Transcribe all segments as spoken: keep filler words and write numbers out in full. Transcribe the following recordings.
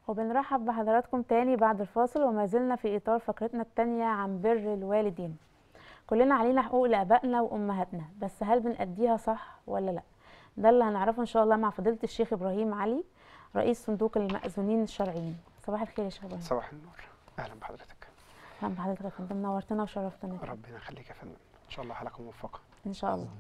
وبنرحب بحضراتكم تاني بعد الفاصل، وما زلنا في إطار فقرتنا التانية عن بر الوالدين. كلنا علينا حقوق لآبائنا وأمهاتنا، بس هل بنأديها صح ولا لأ؟ ده اللي هنعرفه إن شاء الله مع فضيلة الشيخ إبراهيم علي، رئيس صندوق المأذونين الشرعيين. صباح الخير يا شيخ إبراهيم. صباح النور، أهلا بحضرتك. أهلا بحضرتك يا فندم، نورتنا وشرفتنا. ربنا يخليك يا فندم، إن شاء الله حلقة موفقة. إن شاء الله.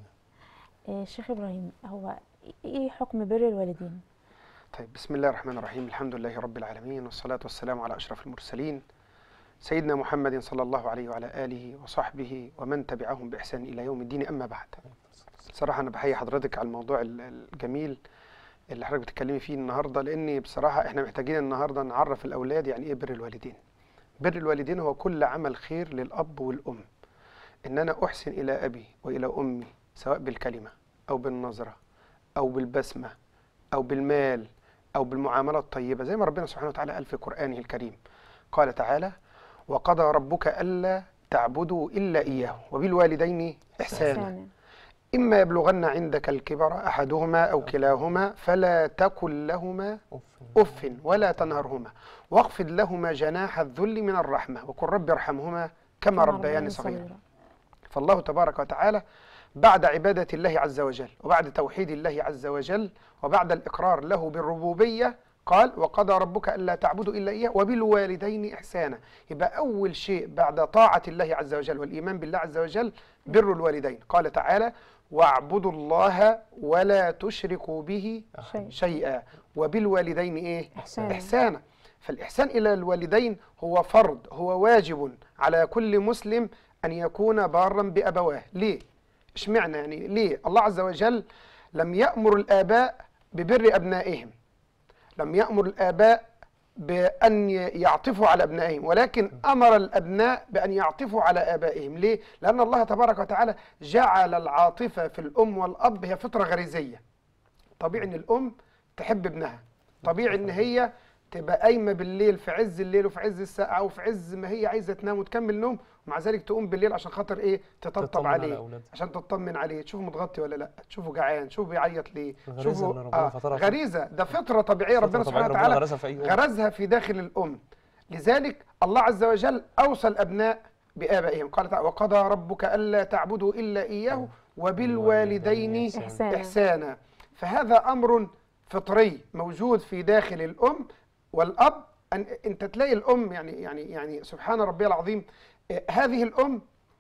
إيه شيخ إبراهيم، هو إيه حكم بر الوالدين؟ طيب، بسم الله الرحمن الرحيم، الحمد لله رب العالمين، والصلاة والسلام على أشرف المرسلين سيدنا محمد صلى الله عليه وعلى آله وصحبه ومن تبعهم بإحسان إلى يوم الدين، أما بعد. بصراحة أنا بحيي حضرتك على الموضوع الجميل اللي حضرتك بتتكلمي فيه النهاردة، لأن بصراحة إحنا محتاجين النهاردة نعرف الأولاد يعني إيه بر الوالدين. بر الوالدين هو كل عمل خير للأب والأم، إن أنا أحسن إلى أبي وإلى أمي، سواء بالكلمة أو بالنظرة أو بالبسمة أو بالمال أو بالمعاملة الطيبة، زي ما ربنا سبحانه وتعالى قال في قرآنه الكريم. قال تعالى: وقضى ربك ألا تعبدوا إلا إياه وبالوالدين إحسانا إما يبلغن عندك الكبر أحدهما أو كلاهما فلا تقل لهما أف ولا تنهرهما واخفض لهما جناح الذل من الرحمة وقل رب ارحمهما كما ربياني صغيرا. فالله تبارك وتعالى بعد عبادة الله عز وجل وبعد توحيد الله عز وجل وبعد الإقرار له بالربوبية قال: وقضى ربك ألا تعبدوا إلا إياه وبالوالدين إحسانا. يبقى أول شيء بعد طاعة الله عز وجل والإيمان بالله عز وجل بر الوالدين. قال تعالى: واعبدوا الله ولا تشركوا به شيئا وبالوالدين إيه؟ إحسانا. إحسانا. فالإحسان إلى الوالدين هو فرض، هو واجب على كل مسلم أن يكون بارا بأبواه. ليه؟ اشمعنى يعني ليه؟ الله عز وجل لم يأمر الآباء ببر أبنائهم، لم يأمر الآباء بأن يعطفوا على أبنائهم، ولكن أمر الأبناء بأن يعطفوا على آبائهم. ليه؟ لأن الله تبارك وتعالى جعل العاطفة في الأم والأب هي فطرة غريزية. طبيعي أن الأم تحب ابنها، طبيعي أن هي تبقى قايمة بالليل في عز الليل وفي عز الساعة وفي عز ما هي عايزة تنام وتكمل نوم، ومع ذلك تقوم بالليل عشان خاطر ايه؟ تطبطب عليه، عشان تطمن عليه، تشوفه متغطي ولا لا، تشوفه جعان، تشوفه بيعيط ليه، تشوفه آه غريزة. ده فطرة طبيعية ربنا سبحانه وتعالى غرزها في داخل الأم. لذلك الله عز وجل أوصى الأبناء بآبائهم. قال تعالى: وقضى ربك ألا تعبدوا إلا إياه وبالوالدين إحسانا. إحسانا. فهذا أمر فطري موجود في داخل الأم والأب. أن أنت تلاقي الأم يعني يعني يعني سبحان ربي العظيم، هذه الأم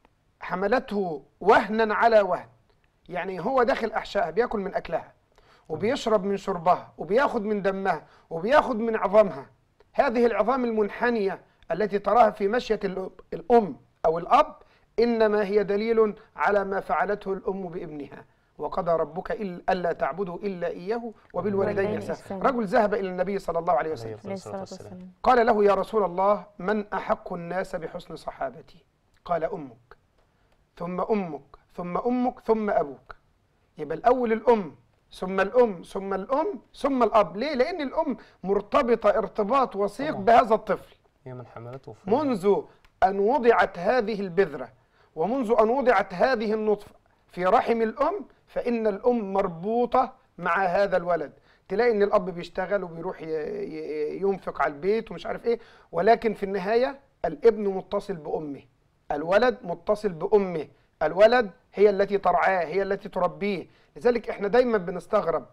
حملته وهنا على وهن، يعني هو داخل أحشائها بياكل من أكلها وبيشرب من شربها وبياخد من دمها وبياخد من عظامها. هذه العظام المنحنية التي تراها في مشية الأم أو الأب إنما هي دليل على ما فعلته الأم بابنها. وقضى ربك ألا تعبدوا إلا إياه وبالوالدين إحسانا. رجل ذهب إلى النبي صلى الله عليه وسلم قال له: يا رسول الله، من أحق الناس بحسن صحابتي؟ قال: أمك ثم أمك ثم أمك ثم أبوك. يبقى الأول الأم ثم الأم ثم الأم ثم الأب. ليه؟ لأن الأم مرتبطة ارتباط وثيق بهذا الطفل هي من حملته منذ أن وضعت هذه البذرة ومنذ أن وضعت هذه النطفة في رحم الأم، فإن الأم مربوطة مع هذا الولد. تلاقي إن الأب بيشتغل وبيروح ينفق على البيت ومش عارف إيه، ولكن في النهاية الابن متصل بأمه، الولد متصل بأمه، الولد هي التي ترعاه، هي التي تربيه. لذلك إحنا دايما بنستغرب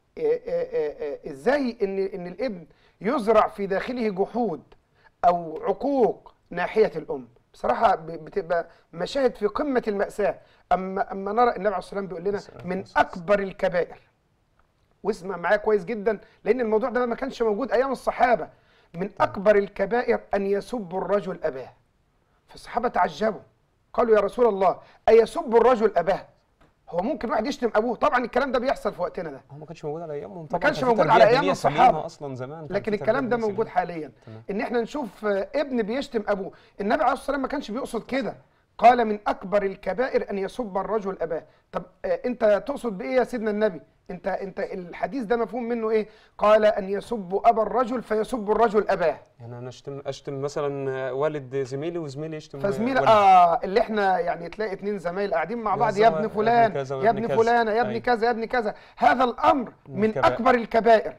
إزاي إن إن الابن يزرع في داخله جحود أو عقوق ناحية الأم. بصراحة بتبقى مشاهد في قمة المأساة. أما أما نرى النبي عليه الصلاة والسلام بيقول لنا من أكبر الكبائر، واسمع معايا كويس جدا لأن الموضوع ده ما كانش موجود أيام الصحابة. من أكبر الكبائر أن يسب الرجل أباه. فالصحابة تعجبوا قالوا: يا رسول الله، أيسب الرجل أباه؟ هو ممكن واحد يشتم أبوه؟ طبعا الكلام ده بيحصل في وقتنا ده. هو ما كانش موجود على أيامهم، ما كانش موجود على أيام الصحابة أصلا زمان، لكن الكلام ده موجود حاليا. تمام. إن إحنا نشوف ابن بيشتم أبوه. النبي عليه الصلاة والسلام ما كانش بيقصد كده، قال: من أكبر الكبائر أن يسب الرجل أباه. طب أنت تقصد بإيه يا سيدنا النبي؟ أنت أنت الحديث ده مفهوم منه إيه؟ قال: أن يسب أبا الرجل فيسب الرجل أباه. يعني أنا أشتم أشتم مثلا والد زميلي وزميلي يشتم فزميلي آه اللي إحنا يعني تلاقي اتنين زمايل قاعدين مع بعض: يا ابن فلان يا ابن فلانة يا ابن كذا يا ابن كذا. هذا الأمر من أكبر الكبائر.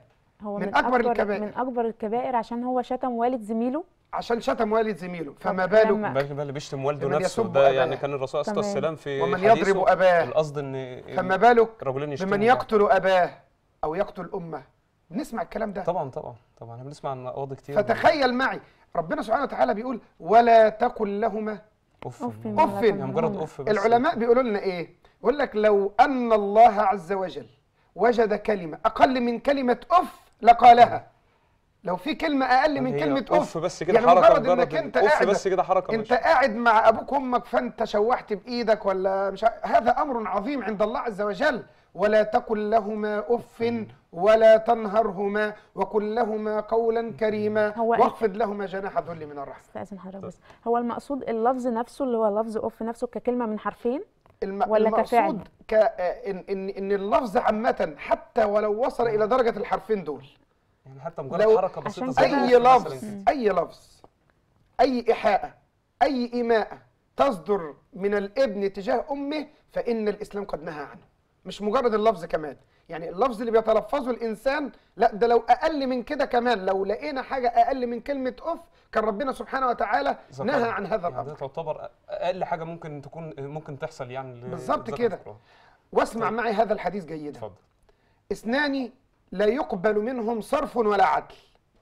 هو من أكبر الكبائر. من اكبر الكبائر عشان هو شتم والد زميله، عشان شتم والد زميله، فما طب بالك لما- بالك بقى اللي بيشتم والده لمن نفسه يسب ده، يعني أباه. كان الرسول صلى الله عليه تمام. وسلم في ومن حديثه يضرب أباه. القصد ان فما بالك رجلين يشتموا بمن بعض. يقتل أباه أو يقتل أمه. بنسمع الكلام ده. طبعا طبعا طبعا احنا بنسمع عن قواضي كتير. فتخيل معي ربنا سبحانه وتعالى بيقول ولا تقل لهما اوف أف أوف. ما أف. لا يعني مجرد تنهرهما. اوف بس. العلماء بيقولوا لنا إيه؟ يقول لك لو أن الله عز وجل وجد كلمة أقل من كلمة أف لقالها. لو في كلمة أقل من هي كلمة اوف أف، بس كده يعني حركه، مجرد إنك أنت اوف قاعد بس كده حركه انت ماشي. قاعد مع ابوك وامك فانت شوحت بايدك ولا مش ع- هذا امر عظيم عند الله عز وجل. ولا تقل لهما اف ولا تنهرهما وقل لهما قولا كريما هو واخفض لهما جناح الذل من الرحمه. استأذن حضرتك بس، هو المقصود اللفظ نفسه اللي هو لفظ اوف نفسه ككلمه من حرفين الم... ولا كفعل؟ المقصود ك... آه، إن... إن إن اللفظ عامة حتى ولو وصل إلى درجة الحرفين دول، يعني حتى مجرد لو حركه بسيطه عشان زي كده- أي الأوف لفظ مثلاً. أي لفظ أي إيحاء أي إيماء تصدر من الابن تجاه أمه فإن الإسلام قد نهى عنه. مش مجرد اللفظ كمان، يعني اللفظ اللي بيتلفظه الإنسان لا، ده لو أقل من كده كمان، لو لقينا حاجة أقل من كلمة أف كان ربنا سبحانه وتعالى ذكر. نهى عن هذا يعني ده الأمر. تعتبر اقل حاجه ممكن تكون ممكن تحصل يعني ل- بالظبط ذكر كده. في القرآن. واسمع طيب. معي هذا الحديث جيدا. اتفضل. اثنان لا يقبل منهم صرف ولا عدل،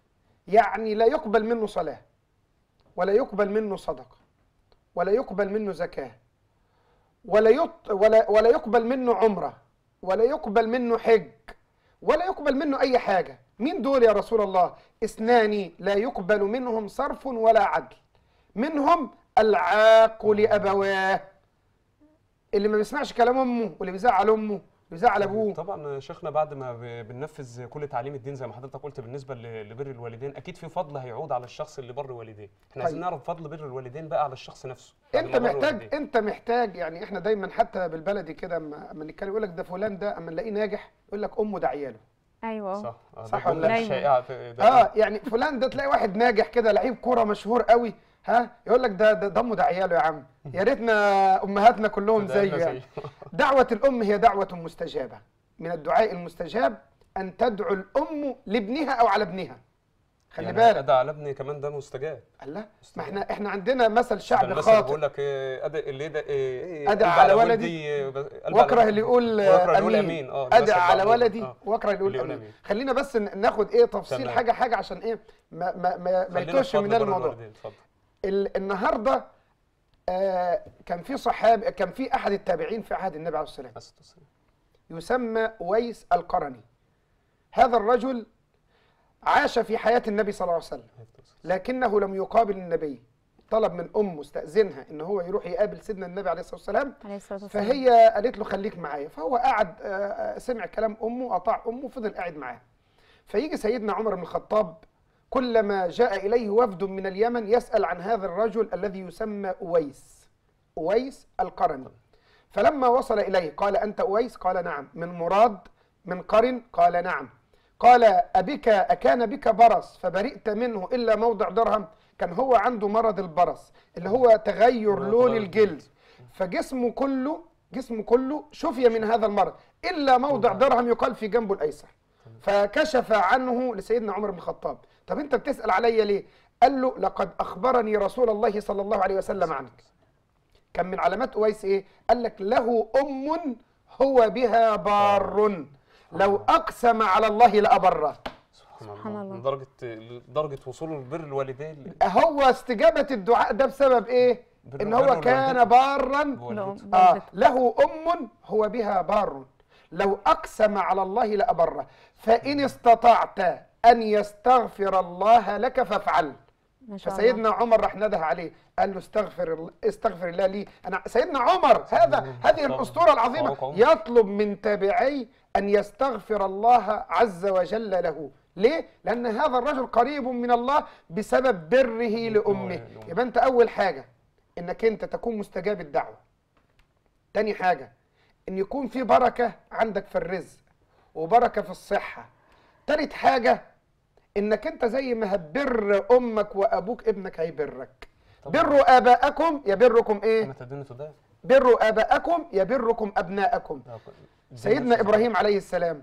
يعني لا يقبل منه صلاة ولا يقبل منه صدقة ولا يقبل منه زكاة ولا يط ولا ولا يقبل منه عمرة ولا يقبل منه حج ولا يقبل منه أي حاجة. مين دول يا رسول الله؟ اثنان لا يقبل منهم صرف ولا عدل، منهم العاق لأبواه، اللي ما بيسمعش كلام أمه واللي بيزعل أمه بيزعل أبوه. طبعا شيخنا بعد ما ب- بننفذ كل تعليم الدين زي ما حضرتك قلت بالنسبه ل- لبر الوالدين، اكيد في فضل هيعود على الشخص اللي بر والديه. احنا عايزين طيب. نعرف فضل بر الوالدين بقى على الشخص نفسه. بعد انت ما بر محتاج والديه. انت محتاج يعني احنا دايما حتى بالبلدي كده اما اما نتكلم يقول لك ده فلان ده اما نلاقيه ناجح يقول لك امه ده عياله. ايوه صح آه، صح ده ولا جملة لا؟ شائعة في- ده اه يعني فلان ده تلاقي واحد ناجح كده لعيب كوره مشهور قوي، ها يقول لك ده ده ده امه ده عياله يا عم. يا ريتنا امهاتنا كلهم ده زيه قلنا يعني. زيه. دعوه الام هي دعوه مستجابه، من الدعاء المستجاب ان تدعو الام لابنها او على ابنها. خلي يعني بالك. ادعى على ابني كمان ده مستجاب. الله، ما مستجاب. احنا احنا عندنا مثل ده شعبي المثل خاطئ. بيقول لك إيه، ادعي اللي يدعي إيه، أدعى قلب على ولدي، ولدي آه، قلب على واكره ولدي. اللي يقول واكره اللي يقول امين. امين. اه المثل ادعى على بعض ولدي آه. واكره اللي يقول اللي يقول امين. امين. خلينا بس ن- ناخد ايه تفصيل تمام. حاجه حاجه عشان ايه ما ما ما, ما خلينا يتوهش في فضل من بر الموضوع. الوالدين. اتفضل. ال- النهارده آه كان في صحابي، كان في احد التابعين في عهد النبي عليه الصلاه والسلام بس تصير. يسمى اويس القرني. هذا الرجل عاش في حياه النبي صلى الله عليه وسلم لكنه لم يقابل النبي. طلب من امه استاذنها ان هو يروح يقابل سيدنا النبي عليه الصلاه والسلام، عليه الصلاه والسلام. فهي قالت له خليك معايا. فهو قعد آه، آه، سمع كلام امه، اطاع امه، فضل قاعد معاها. فيجي سيدنا عمر بن الخطاب كلما جاء اليه وفد من اليمن يسال عن هذا الرجل الذي يسمى اويس، اويس القرني. فلما وصل اليه قال انت اويس؟ قال نعم. من مراد؟ من قرن؟ قال نعم. قال ابك اكان بك برص فبرئت منه الا موضع درهم؟ كان هو عنده مرض البرص اللي هو تغير لون الجلد، فجسمه كله جسمه كله شفي من هذا المرض الا موضع درهم يقال في جنبه الايسر. فكشف عنه لسيدنا عمر بن الخطاب. طب انت بتسال عليا ليه؟ قال له لقد اخبرني رسول الله صلى الله عليه وسلم عنك. كان من علامات اويس ايه؟ قال لك له ام هو بها بار لو اقسم على الله لابره. سبحان الله. لدرجه لدرجه وصوله لبر الوالدين. هو استجابه الدعاء ده بسبب ايه؟ بر- ان بر هو الوالدين. كان بارا بوالدته. آه والدته. له ام هو بها بار لو اقسم على الله لابره فان استطعت ان يستغفر الله لك فافعل. ما شاء الله. فسيدنا عمر راح نده عليه قال له استغفر الله استغفر الله لي انا. سيدنا عمر هذا هذه الاسطوره العظيمه يطلب من تابعي ان يستغفر الله عز وجل له. ليه؟ لان هذا الرجل قريب من الله بسبب بره لامه. يبقى انت اول حاجه انك انت تكون مستجاب الدعوه. تاني حاجه ان يكون في بركه عندك في الرزق وبركه في الصحه. تالت حاجه انك انت زي ما هتبر امك وابوك ابنك هيبرك. بروا اباءكم يبركم ايه؟ انا تدين تدان. بروا اباءكم يبركم ابناءكم. سيدنا ابراهيم عليه السلام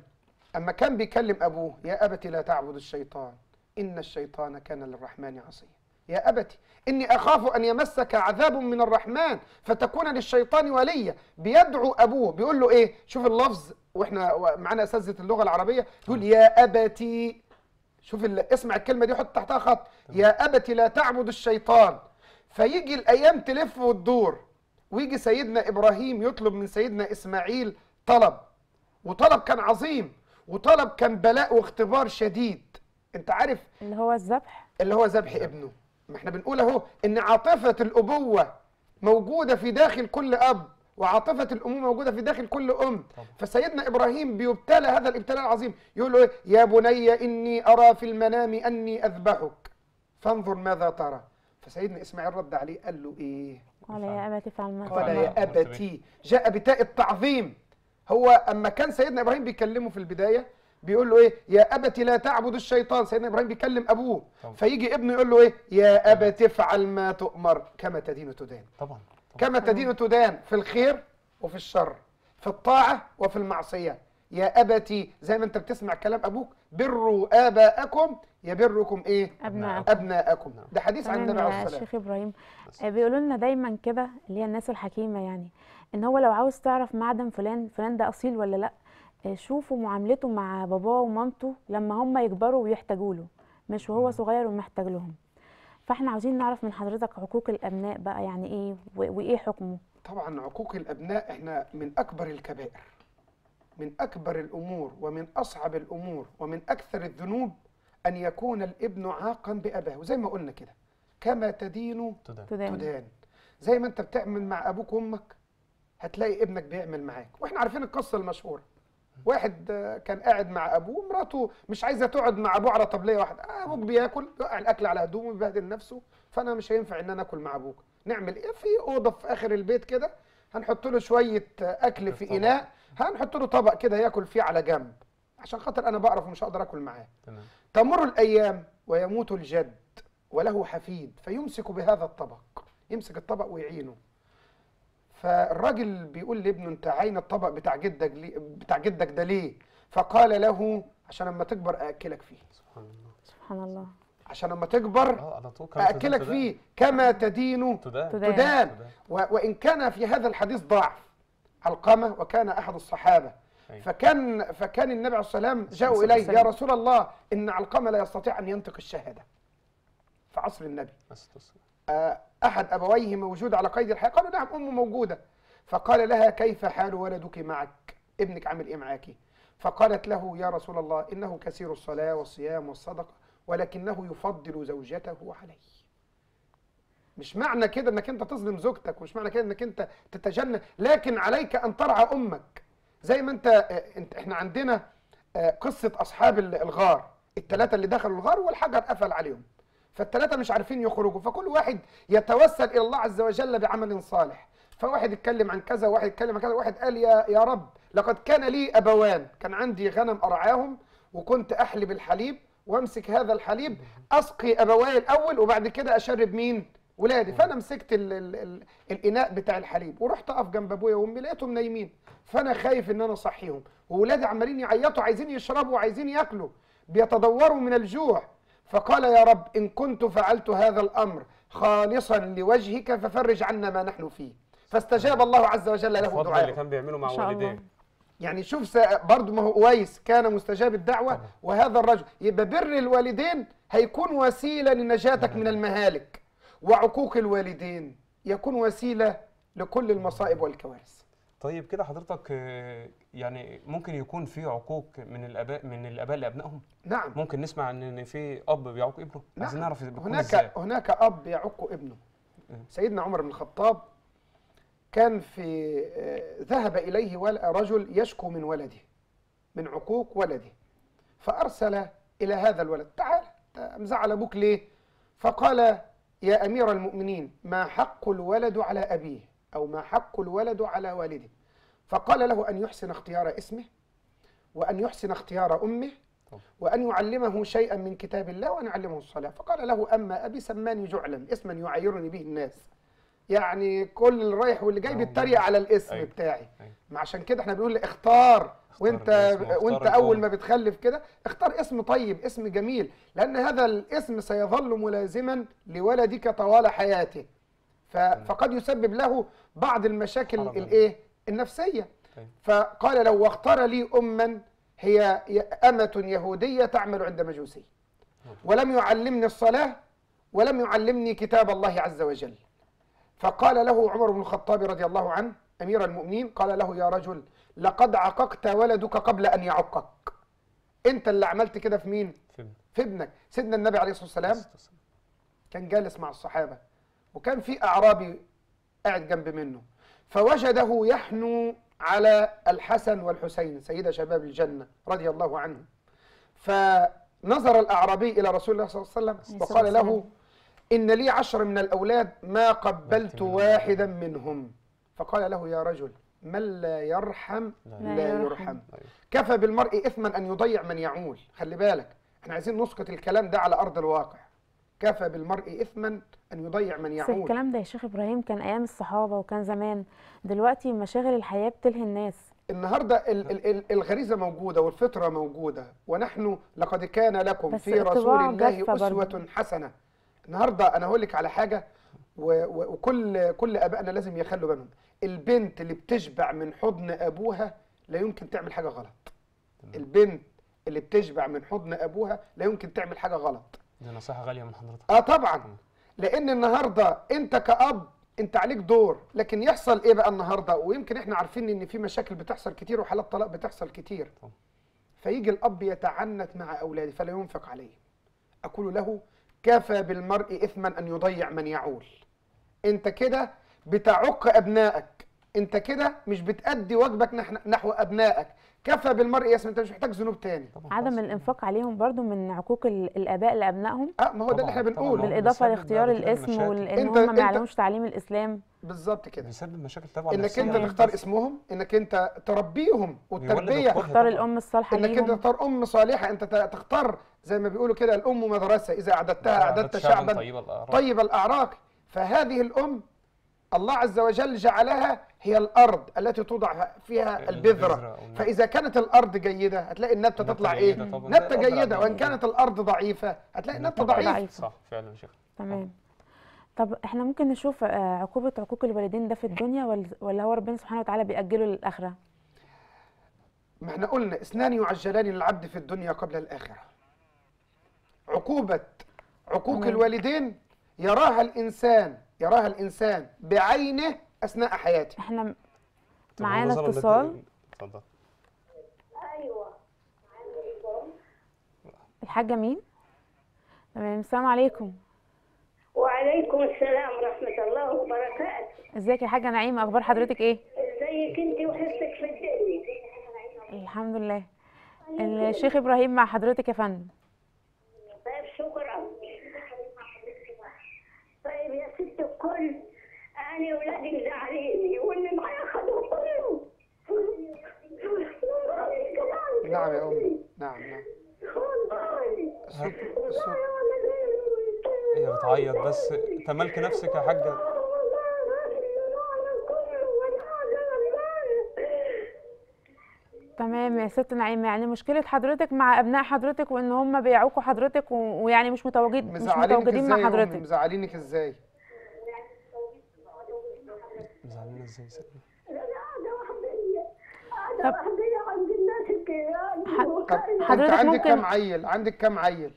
اما كان بيكلم ابوه يا ابت لا تعبد الشيطان ان الشيطان كان للرحمن عصيا. يا ابت اني اخاف ان يمسك عذاب من الرحمن فتكون للشيطان وليا. بيدعو ابوه بيقول له ايه؟ شوف اللفظ، واحنا معانا اساتذه اللغه العربيه، يقول يا ابتي. شوف اسمع الكلمه دي، حط تحتها خط. يا ابت لا تعبد الشيطان. فيجي الايام تلف وتدور، ويجي سيدنا ابراهيم يطلب من سيدنا اسماعيل طلب، وطلب كان عظيم، وطلب كان بلاء واختبار شديد. انت عارف اللي هو الذبح، اللي هو ذبح ابنه. ما احنا بنقول اهو ان عاطفه الابوه موجوده في داخل كل اب، وعاطفه الامومه موجوده في داخل كل ام. فسيدنا ابراهيم بيبتلى هذا الابتلاء العظيم، يقول له يا بني اني ارى في المنام اني اذبحك فانظر ماذا ترى. فسيدنا اسماعيل رد عليه قال له ايه؟ قال يا ابتي افعل ما قال تؤمر. يا ابتي، جاء بتاء التعظيم. هو اما كان سيدنا ابراهيم بيكلمه في البدايه بيقول له ايه؟ يا ابت لا تعبد الشيطان. سيدنا ابراهيم بيكلم ابوه، فيجي ابنه يقول له ايه؟ يا ابت افعل ما تؤمر كما تدين تدان. طبعا. كما تدين تدان، في الخير وفي الشر، في الطاعه وفي المعصيه. يا ابتي زي ما انت بتسمع كلام ابوك، بروا اباءكم يبركم ايه؟ ابناءكم. ابناءكم. ده حديث عن النبي عليه تمام يا الصلاه شيخ ابراهيم. آه، بيقولوا لنا دايما كده اللي هي الناس الحكيمه، يعني ان هو لو عاوز تعرف معدن فلان فلان ده اصيل ولا لا، آه، شوفوا معاملته مع باباه ومامته لما هم يكبروا ويحتاجوا له، مش وهو صغير ومحتاج لهم. فاحنا عاوزين نعرف من حضرتك حقوق الابناء بقى يعني ايه و- وايه حكمه؟ طبعا عقوق الابناء احنا من اكبر الكبائر، من اكبر الامور ومن اصعب الامور ومن اكثر الذنوب ان يكون الابن عاقا باباه. وزي ما قلنا كده، كما تدين تدان. تدان. تدان. زي ما انت بتعمل مع ابوك وامك هتلاقي ابنك بيعمل معاك. واحنا عارفين القصه المشهوره، واحد آه، كان قاعد مع ابوه، مراته مش عايزه تقعد مع ابوه على طبليه واحده. آه، ابوك بياكل، يوقع الاكل على هدومه ويبهدل نفسه، فانا مش هينفع ان انا اكل مع ابوك. نعمل ايه؟ في اوضه في اخر البيت كده هنحط له شويه آه، اكل في طبق. اناء، هنحط له طبق كده ياكل فيه على جنب، عشان خاطر انا بقرف ومش هقدر اكل معاه. تمام. تمر الايام ويموت الجد وله حفيد، فيمسك بهذا الطبق، يمسك الطبق ويعينه. فالراجل بيقول لابنه انت عين الطبق بتاع جدك ليه؟ بتاع جدك ده ليه؟ فقال له عشان لما تكبر اكلك فيه. سبحان الله. سبحان الله. عشان لما تكبر اه على طول كما تدان اكلك تدان. فيه كما تدين تدان. تدان. تدان. تدان. و- وان كان في هذا الحديث ضعف. علقمه وكان احد الصحابه، أيوة. فكان فكان النبي عليه الصلاه والسلام جاءوا الصلاة اليه يا والسلام. رسول الله ان علقمه لا يستطيع ان ينطق الشهاده في عصر النبي. بس تصل. آه، أحد أبويه موجود على قيد الحياة؟ قالوا نعم أمه موجودة. فقال لها كيف حال ولدك معك؟ ابنك عامل إيه معاكي؟ فقالت له يا رسول الله إنه كثير الصلاة والصيام والصدقة ولكنه يفضل زوجته علي. مش معنى كده إنك أنت تظلم زوجتك، ومش معنى كده إنك أنت تتجنن، لكن عليك أن ترعى أمك. زي ما أنت آه، أنت إحنا عندنا آه، قصة أصحاب الغار، الثلاثة اللي دخلوا الغار والحجر قفل عليهم، فالثلاثة مش عارفين يخرجوا، فكل واحد يتوسل إلى الله عز وجل بعمل صالح. فواحد يتكلم عن كذا، وواحد يتكلم عن كذا، واحد قال يا يا رب لقد كان لي أبوان، كان عندي غنم أرعاهم وكنت أحلب الحليب وأمسك هذا الحليب أسقي أبواي الأول وبعد كده أشرب مين؟ ولادي. فأنا مسكت ال ال ال الإناء بتاع الحليب ورحت أقف جنب أبويا وأمي لقيتهم نايمين، فأنا خايف إن أنا أصحيهم، وولادي عمالين يعيطوا عايزين يشربوا وعايزين ياكلوا، بيتضوروا من الجوع. فقال يا رب إن كنت فعلت هذا الأمر خالصا لوجهك ففرج عنا ما نحن فيه. فاستجاب الله عز وجل له الفضل اللي دعاءه. كان بيعمله مع ما شاء الله. والديه. يعني شوف برضه، ما هو أويس كان مستجاب الدعوة طبعا. وهذا الرجل. يبقى بر الوالدين هيكون وسيلة لنجاتك من المهالك، وعقوق الوالدين يكون وسيلة لكل المصائب والكوارث. طيب كده حضرتك آه، يعني ممكن يكون في عقوق من الاباء من الاباء لابنائهم؟ نعم. ممكن نسمع ان إن في اب بيعوق ابنه؟ عايزين نعم. نعرف بيكون ازاي. هناك هناك أب يعق ابنه. سيدنا عمر بن الخطاب كان في آه، ذهب إليه ول- رجل يشكو من ولده، من عقوق ولده، فأرسل إلى هذا الولد تعال أنت مزعل أبوك ليه؟ فقال يا أمير المؤمنين ما حق الولد على أبيه، أو ما حق الولد على والده؟ فقال له أن يحسن اختيار اسمه، وأن يحسن اختيار أمه، وأن يعلمه شيئا من كتاب الله، وأن يعلمه الصلاة. فقال له أما أبي سماني جعلا، اسما يعيرني به الناس، يعني كل اللي رايح واللي جاي آه، بيتريق على الاسم أيوة. بتاعي. أيوة. ما عشان كده احنا بنقول اختار وانت الاسم واختار وانت الأم. اول ما بتخلف كده اختار اسم طيب، اسم جميل، لان هذا الاسم سيظل ملازما لولدك طوال حياته. ف- فقد يسبب له بعض المشاكل حرج. الايه النفسيه. طيب. فقال لو واختار لي اما هي امه يهوديه تعمل عند مجوسي، ولم يعلمني الصلاه ولم يعلمني كتاب الله عز وجل. فقال له عمر بن الخطاب رضي الله عنه امير المؤمنين، قال له يا رجل لقد عققت ولدك قبل ان يعقك. انت اللي عملت كده في مين؟ فهمت. في ابنك. سيدنا النبي عليه الصلاه والسلام كان جالس مع الصحابه، وكان في اعرابي قاعد جنب منه، فوجده يحنو على الحسن والحسين سيد شباب الجنه رضي الله عنهم. فنظر الاعرابي الى رسول الله صلى الله عليه وسلم وقال له إن لي عشر من الأولاد ما قبلت واحدا منهم. فقال له يا رجل من لا يرحم لا يرحم. كفى بالمرء إثما أن يضيع من يعول. خلي بالك احنا عايزين نسقط الكلام ده على أرض الواقع. كفى بالمرء إثما أن يضيع من بس يعول. الكلام ده يا شيخ ابراهيم كان ايام الصحابه وكان زمان، دلوقتي مشاغل الحياه بتلهي الناس. النهارده ال- ال- ال- الغريزة موجودة والفطرة موجودة، ونحن لقد كان لكم بس في رسول الطباع الله جافة برضه. أسوة حسنة. النهارده انا هقول لك على حاجه، و- و- وكل كل ابائنا لازم يخلوا بالهم. البنت اللي بتشبع من حضن ابوها لا يمكن تعمل حاجه غلط. البنت اللي بتشبع من حضن ابوها لا يمكن تعمل حاجه غلط. دي نصيحه غاليه من حضرتك. اه طبعا، لان النهارده انت كأب انت عليك دور، لكن يحصل ايه بقى النهارده؟ ويمكن احنا عارفين ان في مشاكل بتحصل كتير وحالات طلاق بتحصل كتير. طبعا. فيجي الاب يتعنت مع اولاده فلا ينفق عليه. اقول له كفى بالمرء إثما أن يضيع من يعول. أنت كده بتعق أبنائك، أنت كده مش بتأدي واجبك نح- نحو أبنائك. كفى بالمرء إثما، أنت مش محتاج ذنوب تاني. طبعا عدم خلاص. الانفاق عليهم برضو من عقوق ال- الاباء لابنائهم، أه ما هو ده اللي احنا طبعاً، طبعاً. بنقوله. هو بالاضافه بيسبب لاختيار بعد كده الاسم المشاكل. وان أنت- هم ما أنت- يعلموش تعليم الاسلام. بالظبط كده. بيسبب مشاكل طبعا انك نفسية انت للطفل. تختار اسمهم، انك انت تربيهم بيولد والتربيه، الكره اختار طبعاً. الام الصالحه انك انت ليهم. تختار ام صالحه. انت ت- تختار زي ما بيقولوا كده الام مدرسه، اذا اعددتها اعددت شعبا طيب الأعراق. طيب الاعراق. فهذه الام الله عز وجل جعلها هي الارض التي توضع فيها البذرة البذره. أو النبتة. فاذا كانت الارض جيده هتلاقي النبته النبتة تطلع جيدة ايه؟ طبعاً. نبته زي الأرض جيده. وان العادية. كانت الارض ضعيفه هتلاقي النبته النبتة ضعيفه. ضعيفة. صح فعلا يا شيخ. تمام. طب احنا ممكن نشوف آه، عقوبه عقوق الوالدين ده في الدنيا ولا- ولا هو ربنا سبحانه وتعالى بيأجله للاخره؟ ما احنا قلنا اثنان يعجلان للعبد في الدنيا قبل الاخره. عقوبه عقوق تمام. الوالدين يراها الانسان يراها الانسان بعينه اثناء حياته. احنا طب معانا ونظراً اتصال. للد- اتفضل. ايوه. الحاجه مين؟ تمام. السلام عليكم. وعليكم السلام ورحمه الله وبركاته. ازيك يا حاجه نعيمه، اخبار حضرتك ايه؟ ازيك انت وحسك في الدنيا؟ الحمد لله. الشيخ ابراهيم مع حضرتك يا فندم. طيب شكرا. طيب يا ست الكل، انا ولادي زعليني واللي معايا خدوا كله. نعم يا امي، نعم نعم. والله الصوت الصوت هي بتعيط بس. تملك نفسك يا حاجة. تمام يا ست نعيمه، يعني مشكله حضرتك مع ابناء حضرتك وان هم بيعوقوا حضرتك و- ويعني مش متواجد مش مزعلينك متواجدين ازاي مع يا أمي؟ حضرتك. مزعلينك ازاي؟ زعلانة ازاي سيدي؟ طب عند الناس الكيان طب انت حضرتك عندك ممكن- كام عيل؟ عندك كام عيل؟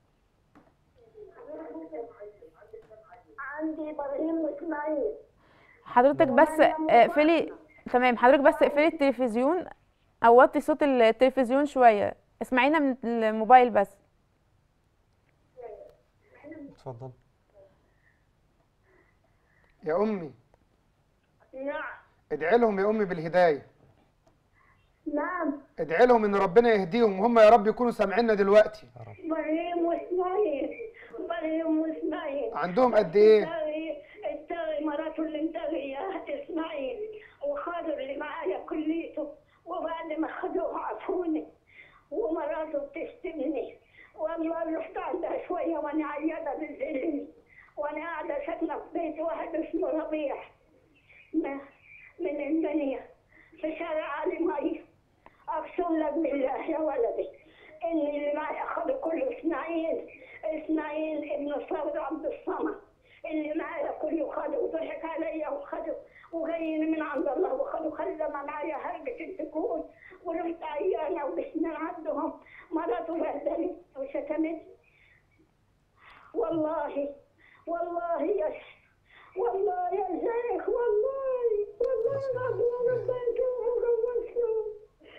عندي ابراهيم واسماعيل. حضرتك بس اقفلي. تمام، حضرتك بس اقفلي التلفزيون او وطي صوت التلفزيون شويه، اسمعينا من الموبايل بس. اتفضل. يا امي نعم ادعي لهم يا امي بالهدايه. نعم. ادعي لهم ان ربنا يهديهم وهم يا رب يكونوا سامعيننا دلوقتي. ابراهيم واسماعيل. ابراهيم واسماعيل. عندهم قد ايه؟ التاغي التاغي مراته اللي انتغيها اسماعيل، وخاضر اللي معايا كليته، وبعد ما خدوه عفوني، ومراته بتشتمني. والله رحت عندها شويه وانا عيانه بالذل، وانا قاعده ساكنه في بيت واحد اسمه ربيع م- من المنيا في شارع علي مي. اقسم جايين من عند الله، وخلوا خلى معايا هرجة السكون، ورحت عيانة وبسنا عندهم مرض وبهدلت وشتمتني. والله والله يا والله يا شيخ، والله والله العظيم انا بنتهم وجوزتهم.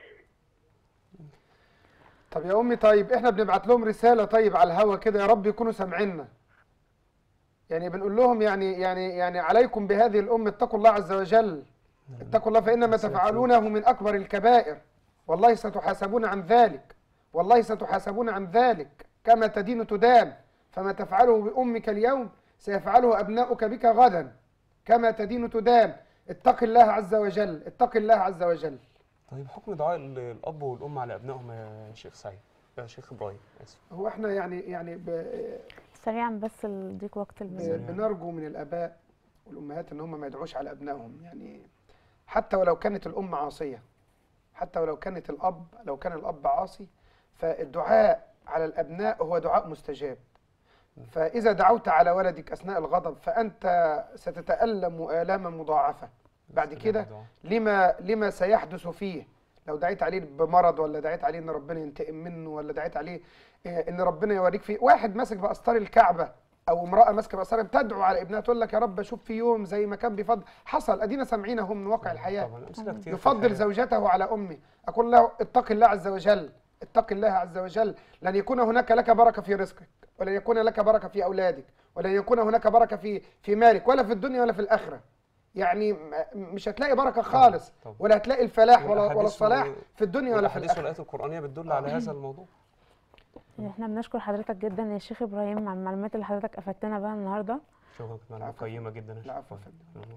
طب يا امي، طيب احنا بنبعت لهم رساله طيب على الهوا كده، يا رب يكونوا سامعيننا. يعني بنقول لهم يعني يعني يعني عليكم بهذه الام، اتقوا الله عز وجل، اتقوا الله فانما تفعلونه من اكبر الكبائر، والله ستحاسبون عن ذلك، والله ستحاسبون عن ذلك، كما تدين تدان، فما تفعله بامك اليوم سيفعله ابناؤك بك غدا، كما تدين تدان. اتق الله عز وجل، اتق الله عز وجل. طيب حكم دعاء الاب والام على ابنائهم يا شيخ سعيد، يا شيخ ابراهيم اسف. هو احنا يعني يعني ب... سريعا بس لضيق وقت البرنامج. بنرجو من الاباء والامهات ان هم ما يدعوش على ابنائهم، يعني حتى ولو كانت الام عاصيه، حتى ولو كانت الاب لو كان الاب عاصي، فالدعاء على الابناء هو دعاء مستجاب. فاذا دعوت على ولدك اثناء الغضب فانت ستتالم الاما مضاعفه بعد كده لما لما سيحدث فيه. لو دعيت عليه بمرض، ولا دعيت عليه ان ربنا ينتقم منه، ولا دعيت عليه ان ربنا يوريك فيه. واحد ماسك باستار الكعبه او امراه ماسكه باستار بتدعو على ابنها، تقول لك يا رب اشوف في يوم زي ما كان بيفضل. حصل، ادينا سامعين اهو من واقع الحياه. يفضل زوجته على امه. اقول له اتق الله عز وجل، اتق الله عز وجل، لن يكون هناك لك بركه في رزقك، ولن يكون لك بركه في اولادك، ولن يكون هناك بركه في في مالك، ولا في الدنيا ولا في الاخره. يعني مش هتلاقي بركه خالص، ولا هتلاقي الفلاح ولا ولا الصلاح في الدنيا ولا في الاخره. والايات القرانيه بتدل على هذا الموضوع. احنا بنشكر حضرتك جدا يا شيخ ابراهيم على المعلومات اللي حضرتك افدتنا بها النهارده. شكرا، كانت معلومات قيمه جدا يا العفو يا فندم.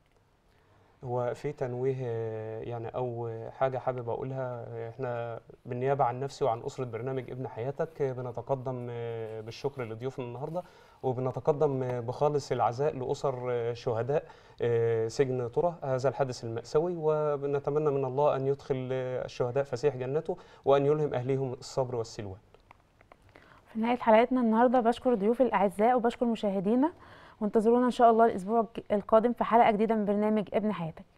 هو في تنويه يعني او حاجه حابب اقولها، احنا بالنيابه عن نفسي وعن اسره برنامج ابن حياتك بنتقدم بالشكر لضيوفنا النهارده، وبنتقدم بخالص العزاء لاسر شهداء سجن طرة هذا الحادث المأساوي، وبنتمنى من الله ان يدخل الشهداء فسيح جنته وان يلهم اهليهم الصبر والسلوان. في نهايه حلقتنا النهارده بشكر ضيوفي الاعزاء وبشكر مشاهدينا، وانتظرونا ان شاء الله الاسبوع القادم في حلقه جديده من برنامج ابن حياتك.